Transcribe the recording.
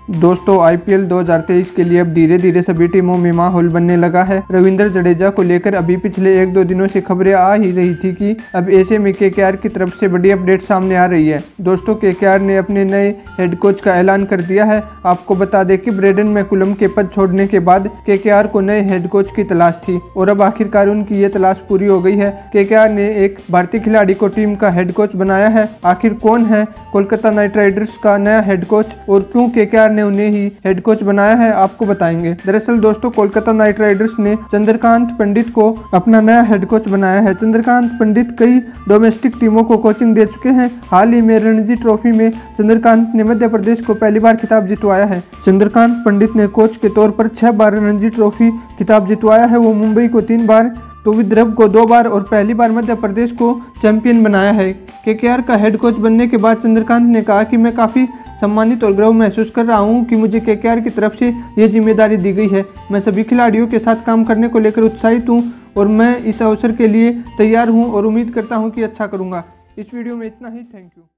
दोस्तों आईपीएल 2023 के लिए अब धीरे धीरे सभी टीमों में माहौल बनने लगा है। रविंद्र जडेजा को लेकर अभी पिछले 1-2 दिनों से खबरें आ ही रही थी कि अब ऐसे में केकेआर की तरफ से बड़ी अपडेट सामने आ रही है। दोस्तों केकेआर ने अपने नए हेड कोच का ऐलान कर दिया है। आपको बता दें कि ब्रेंडन मैकुलम के पद छोड़ने के बाद केकेआर को नए हेड कोच की तलाश थी और अब आखिरकार उनकी ये तलाश पूरी हो गई है। केकेआर ने एक भारतीय खिलाड़ी को टीम का हेड कोच बनाया है। आखिर कौन है कोलकाता नाइट राइडर्स का नया हेड कोच और क्यों केकेआर ने उन्हें ही हेड कोच बनाया है, आपको बताएंगे। दरअसल दोस्तों कोलकाता नाइट राइडर्स ने चंद्रकांत पंडित को अपना नया हेड कोच बनाया है। चंद्रकांत पंडित कई डोमेस्टिक टीमों को कोचिंग दे चुके हैं। हाल ही में रणजी ट्रॉफी में चंद्रकांत ने मध्य प्रदेश को पहली बार खिताब जितवाया है। चंद्रकांत पंडित ने कोच के तौर पर 6 बार रणजी ट्रॉफी खिताब जितवाया है। वो मुंबई को 3 बार, तो विदर्भ को 2 बार और पहली बार मध्य प्रदेश को चैंपियन बनाया है। केकेआर का हेड कोच बनने के बाद चंद्रकांत ने कहा कि मैं काफ़ी सम्मानित और गर्व महसूस कर रहा हूं कि मुझे केकेआर की तरफ से ये जिम्मेदारी दी गई है। मैं सभी खिलाड़ियों के साथ काम करने को लेकर उत्साहित हूं और मैं इस अवसर के लिए तैयार हूं और उम्मीद करता हूं कि अच्छा करूंगा। इस वीडियो में इतना ही। Thank you.